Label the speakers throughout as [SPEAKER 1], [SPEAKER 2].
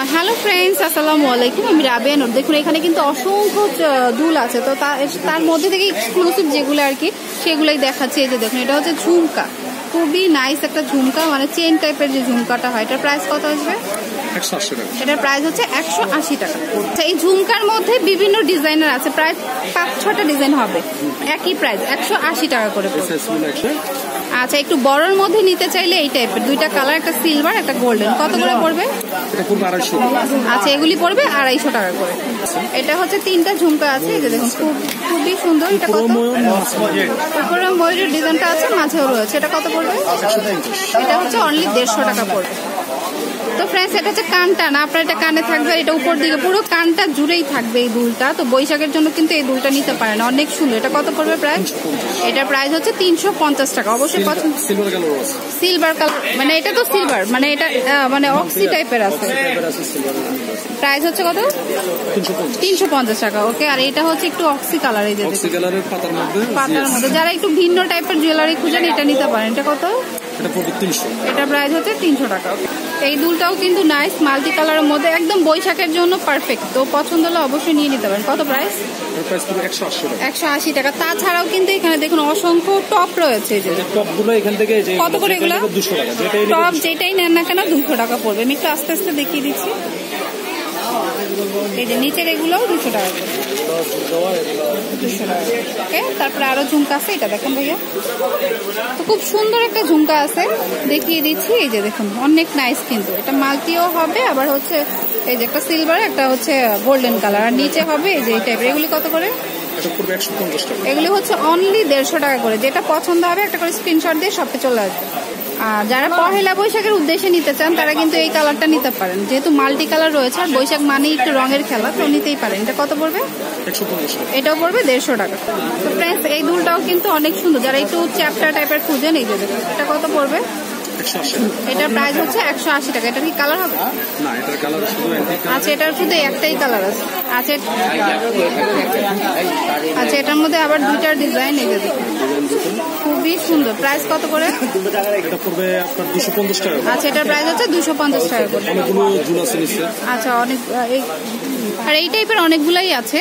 [SPEAKER 1] Hello friends, আসসালামু আলাইকুম। আমি রাবিয়া নূর। দেখুন এখানে কিন্তু অসংখ্য দুল আছে, তো তার মধ্যে থেকে এক্সক্লুসিভ যেগুলো আর কি সেগুলোই দেখাচ্ছি। এই যে দেখুন, এটা হচ্ছে ঝুমকা, খুবই নাইস একটা ঝুমকা, মানে চেন টাইপের যে ঝুমকাটা হয়। এটার প্রাইস কত আসবে?
[SPEAKER 2] 180 টাকা।
[SPEAKER 1] এটার প্রাইস হচ্ছে 180 টাকা। এই ঝুমকার মধ্যে বিভিন্ন ডিজাইনের আছে, প্রায় 5-6টা ডিজাইন হবে, একই প্রাইস 180 টাকা করে। আচ্ছা, একটু বড়র মধ্যে নিতে চাইলে এই টাইপের দুইটা কালার, একটা সিলভার একটা গোল্ডেন, কত করে পড়বে?
[SPEAKER 2] এটা পড়বে 250।
[SPEAKER 1] আচ্ছা, এগুলি পড়বে 250 টাকা করে। এটা হচ্ছে 3টা ঝুমকা আছে, এই যে দেখুন খুবই সুন্দর। এটা কত? উপরে ময়ূরের ডিজাইনটা আছে, মাঝেও রয়েছে। এটা কত পড়বে? এটা হচ্ছে অনলি 150 টাকা পড়বে। তো ফ্রেন্ডস, এটা হচ্ছে কানটা না, আপনার এটা কানে থাকবে, এটা উপর দিকে পুরো কানটা জুড়েই থাকবে এই দুলটা। তো বৈশাখের জন্য কিন্তু এই দুলটা নিতে পারেন, অনেক সুন্দর। এটা কত পড়বে প্রাইস? এটার প্রাইস হচ্ছে 350 টাকা। অবশ্যই পছন্দ সিলভার কালার, মানে এটা তো সিলভার, মানে এটা মানে অক্সি টাইপের আছে। প্রাইস হচ্ছে কত? 350 টাকা। ওকে, আর এটা হচ্ছে একটু অক্সি কালার, এই যে পাতার মধ্যে। যারা একটু ভিন্ন টাইপের জুয়েলারি খুঁজেন এটা নিতে পারেন। এটা কত? এটা প্রাইস হচ্ছে 300 টাকা। এই দুলটাও কিন্তু নাইস, মাল্টি কালারের মধ্যে, একদম বৈশাখের জন্য পারফেক্ট। তো পছন্দ হলে অবশ্যই নিয়ে নিতে পারেন। কত প্রাইস? 180 টাকা। তাছাড়াও কিন্তু এখানে দেখুন অসংখ্য টপ রয়েছে। কত করে এগুলো? টপ যেটাই নেন না কেন 200 টাকা পড়বে। আমি একটু আস্তে আস্তে দেখিয়ে দিচ্ছি। এই যে নিচের এগুলোও 200 টাকা করে। 200 টাকা। ওকে, তারপরে আরো ঝুমকা আছে, এটা দেখেন ভাইয়া, তো খুব সুন্দর একটা ঝুমকা আছে, দেখিয়ে দিচ্ছি। এই যে দেখুন, অনেক নাইস কিন্তু। এটা মাল্টিও হবে, আবার হচ্ছে এই যে একটা সিলভার, একটা হচ্ছে গোল্ডেন কালার, আর নিচে হবে এই যে এই টাইপের। এগুলি কত করে? এগুলি হচ্ছে অনলি 150 টাকা করে। যেটা পছন্দ হবে একটা করে স্ক্রিনশট দিয়ে শপে চলে আসবে। আর যারা পহেলা বৈশাখের উদ্দেশ্যে নিতে চান তারা কিন্তু এই কালারটা নিতে পারেন, যেহেতু মাল্টি কালার রয়েছে, আর বৈশাখ মানেই একটু রঙের খেলা, তো নিতেই পারেন। এটা কত পড়বে? এটাও পড়বে 150 টাকা। তো ফ্রেন্ডস, এই দুলটাও কিন্তু অনেক সুন্দর, যারা একটু চ্যাপ্টার টাইপের খুঁজেন এই যে দেখুন। এটা কত পড়বে? এটার প্রাইস হচ্ছে 180 টাকা। এটা কি কালার হবে? আচ্ছা, এটার শুধু একটাই কালার আছে। আচ্ছা, এটার মধ্যে আবার দুইটার ডিজাইন, এই যে খুবই সুন্দর। প্রাইস কত করে? আচ্ছা, এটার প্রাইস হচ্ছে 250 টাকা করে। আচ্ছা, অনেক, আর এই টাইপের অনেকগুলাই আছে।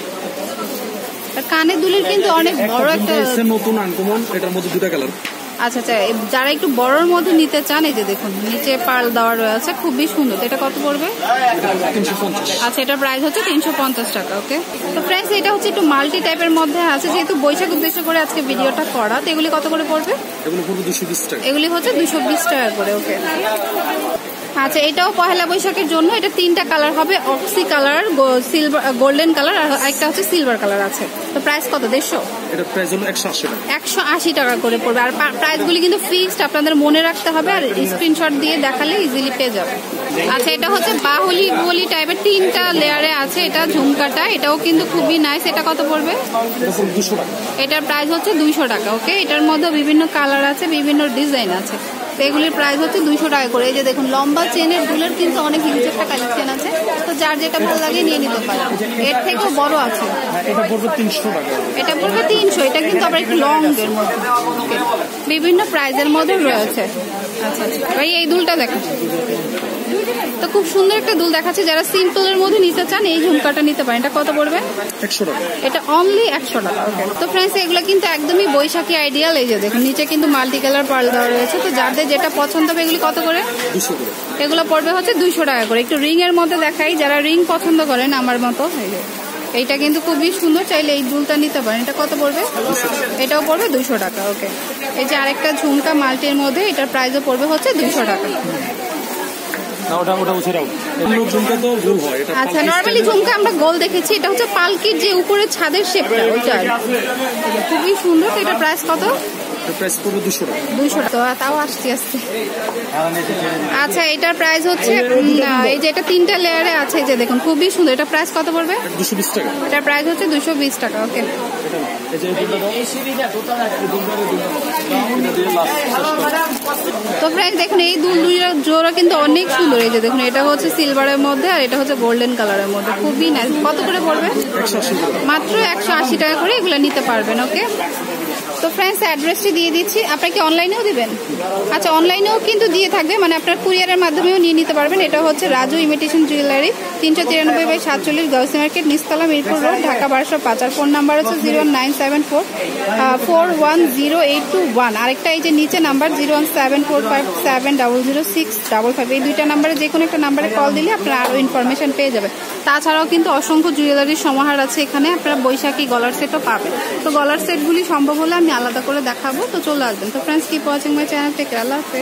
[SPEAKER 1] কানের দুলের কিন্তু অনেক বড় একটা
[SPEAKER 2] নতুন আনকমন, এটার মধ্যে দুটো কালার।
[SPEAKER 1] আচ্ছা, যারা একটু বড়র মধ্যে নিতে চান, এই যে দেখুন নিচে পার্ল দেওয়া রয়েছে, খুবই সুন্দর। এটা কত পড়বে? আচ্ছা, এটার প্রাইস হচ্ছে 350 টাকা। ওকে, তো ফ্রেন্ডস, এটা হচ্ছে একটু মাল্টি টাইপের মধ্যে আছে, যেহেতু বৈশাখ উদ্দেশ্য করে আজকে ভিডিওটা করা। তো এগুলি কত করে পড়বে? এগুলি হচ্ছে 220 টাকা করে। ওকে, আচ্ছা, এটাও পহেলা বৈশাখের জন্য। এটা 3টা কালার হবে, oxy colour, silver, golden colour, আর একটা হচ্ছে সিলভার কালার আছে। তো প্রাইস কত? 150?
[SPEAKER 2] এটা প্রাইস হলো
[SPEAKER 1] 180 টাকা করে পড়বে। আর প্রাইসগুলি কিন্তু ফিক্সড, আপনাদের মনে রাখতে হবে, আর স্ক্রিনশট দিয়ে দেখালে ইজিলি পেয়ে যাবে। আচ্ছা, এটা হচ্ছে বাহুলি টাইপের 3টা লেয়ারে আছে এটা ঝুমকাটা, এটাও কিন্তু খুবই নাইস। এটা কত পড়বে? এটার প্রাইস হচ্ছে 200 টাকা। ওকে, এটার মধ্যে বিভিন্ন কালার আছে, বিভিন্ন ডিজাইন আছে। এগুলির প্রাইস হচ্ছে 200 টাকা করে। এই যে দেখুন, লম্বা চেনের দুলের কিন্তু অনেক হিউজ একটা কালেকশন আছে, তো যার যেটা ভালো লাগে নিয়ে নিতে পারে। এর থেকেও বড় আছে।
[SPEAKER 2] এটা পড়বে 300 টাকা।
[SPEAKER 1] এটা পড়বে 300। এটা কিন্তু আবার একটু লং এর মধ্যে, বিভিন্ন প্রাইজের মধ্যে রয়েছে। আচ্ছা, ভাই এই দুলটা দেখুন, তো খুব সুন্দর একটা দুল দেখাচ্ছে। যারা সিম্পলের মধ্যে নিতে চান এই ঝুমকাটা নিতে পারেন। এটা কত পড়বে?
[SPEAKER 2] 100 টাকা।
[SPEAKER 1] এটা অনলি 100 টাকা। ওকে, তো ফ্রেন্ডস, এগুলো কিন্তু একদমই বৈশাখী আইডিয়াল। এই যে দেখুন নিচে কিন্তু মাল্টি কালার পার্ল দেওয়া রয়েছে, তো যাদের যেটা পছন্দ হবে। এগুলি কত করে?
[SPEAKER 2] 200 করে।
[SPEAKER 1] এগুলো পড়বে হচ্ছে 200 টাকা করে। একটু রিং এর মধ্যে দেখাই, যারা রিং পছন্দ করেন আমার মতো। এইটা কিন্তু খুবই সুন্দর, চাইলে এই দুলটা নিতে পারেন। এটা কত পড়বে? এটাও পড়বে 200 টাকা। ওকে, এই যে আরেকটা ঝুমকা মাল্টির মধ্যে, এটার প্রাইসও পড়বে হচ্ছে 200 টাকা। আচ্ছা, নরমালি ঝুমকা আমরা গোল দেখেছি, এটা হচ্ছে পালকির যে উপরে ছাদের শেপটা, ওইটা খুবই সুন্দর। এটা প্রাইস কত? 200 টাকা। তাও আসতে আসতে। আচ্ছা, এটার প্রাইস হচ্ছে, এই যে এটা 3টা লেয়ারে আছে, এই যে দেখুন খুবই সুন্দর। এটা প্রাইস কত পড়বে?
[SPEAKER 2] 220 টাকা।
[SPEAKER 1] এটার প্রাইস হচ্ছে 220 টাকা। ওকে, তো ফ্রেন্ড দেখুন, এই দুলটা জোড়া কিন্তু অনেক সুন্দর। এই যে দেখুন, এটা হচ্ছে সিলভারের মধ্যে, আর এটা হচ্ছে গোল্ডেন কালারের মধ্যে, খুবই নাইস। কত করে পড়বে? মাত্র 180 টাকা করে এগুলো নিতে পারবেন। ওকে, তো ফ্রেন্ডস অ্যাড্রেসটি দিয়ে দিচ্ছি, আপনারা কি অনলাইনেও দিবেন? আচ্ছা, অনলাইনেও কিন্তু দিয়ে থাকবে, মানে আপনার কুরিয়ারের মাধ্যমেও নিয়ে নিতে পারবেন। এটা হচ্ছে Raju imitation jewellery, 393/47 Gausi market, নিচতলা, মিরপুর রোড, ঢাকা 1205। আর ফোন নাম্বার হচ্ছে 01974410821। আরেকটা এই যে নিচে নাম্বার 01745700655। এই দুইটা নাম্বারে যে কোনো একটা নাম্বারে কল দিলে আপনারা আরও ইনফরমেশন পেয়ে যাবেন। তাছাড়াও কিন্তু অসংখ্য জুয়েলারির সমাহার আছে এখানে, আপনারা বৈশাখী গলার সেটও পাবেন। তো গলার সেটগুলি সম্ভব হলে আমি আলাদা করে দেখাবো, তো চলে আসবেন। তো friends, keep watching my channel, take care, আল্লাহ হাফেজ।